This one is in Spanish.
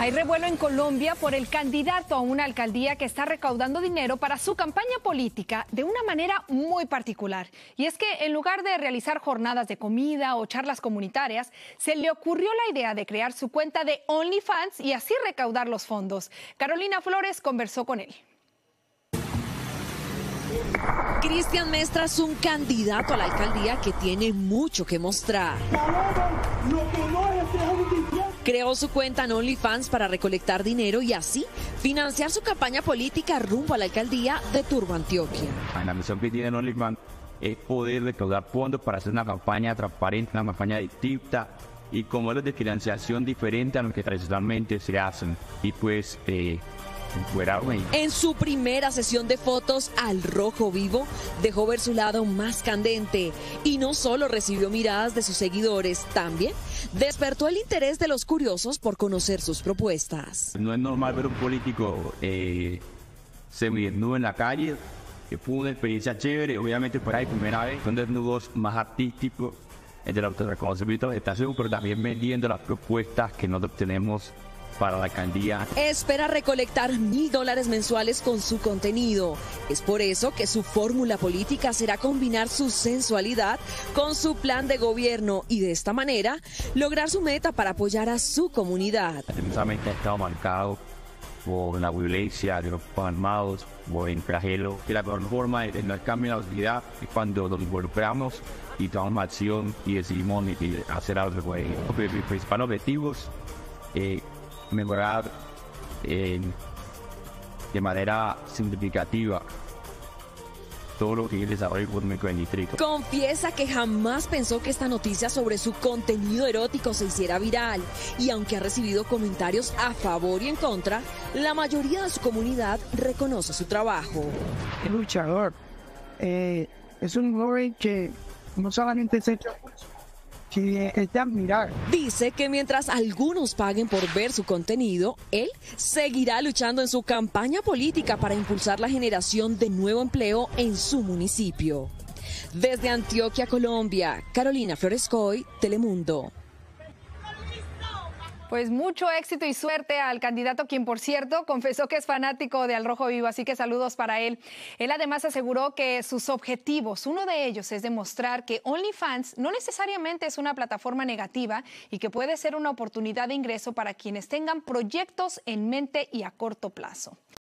Hay revuelo en Colombia por el candidato a una alcaldía que está recaudando dinero para su campaña política de una manera muy particular. Y es que en lugar de realizar jornadas de comida o charlas comunitarias, se le ocurrió la idea de crear su cuenta de OnlyFans y así recaudar los fondos. Carolina Flores conversó con él. Cristian Mestra es un candidato a la alcaldía que tiene mucho que mostrar. Creó su cuenta en OnlyFans para recolectar dinero y así financiar su campaña política rumbo a la alcaldía de Turbo, Antioquia. La misión que tiene OnlyFans es poder recaudar fondos para hacer una campaña transparente, una campaña distinta y con modelos de financiación diferentes a los que tradicionalmente se hacen. Y pues en su primera sesión de fotos al rojo vivo, dejó ver su lado más candente y no solo recibió miradas de sus seguidores, también despertó el interés de los curiosos por conocer sus propuestas. No es normal ver un político semidesnudo en la calle, que fue una experiencia chévere, obviamente por ahí primera vez, son desnudos más artísticos, de los reconocimientos de estación, pero también vendiendo las propuestas que nosotros tenemos para la alcaldía. Espera recolectar $1.000 mensuales con su contenido. Es por eso que su fórmula política será combinar su sensualidad con su plan de gobierno y de esta manera lograr su meta para apoyar a su comunidad. Precisamente ha estado marcado por la violencia de los armados, por el flagelo, que la mejor forma de no cambiar la sociedad es cuando nos involucramos y tomamos acción y decidimos hacer algo. Mis principales objetivos mejorar de manera significativa todo lo que es el desarrollo económico del distrito. Confiesa que jamás pensó que esta noticia sobre su contenido erótico se hiciera viral y aunque ha recibido comentarios a favor y en contra, la mayoría de su comunidad reconoce su trabajo. Es luchador, es un joven que no solamente se echa es de admirar. Dice que mientras algunos paguen por ver su contenido, él seguirá luchando en su campaña política para impulsar la generación de nuevo empleo en su municipio. Desde Antioquia, Colombia, Carolina Flores, Telemundo. Pues mucho éxito y suerte al candidato, quien por cierto confesó que es fanático de Al Rojo Vivo, así que saludos para él. Él además aseguró que sus objetivos, uno de ellos es demostrar que OnlyFans no necesariamente es una plataforma negativa y que puede ser una oportunidad de ingreso para quienes tengan proyectos en mente y a corto plazo.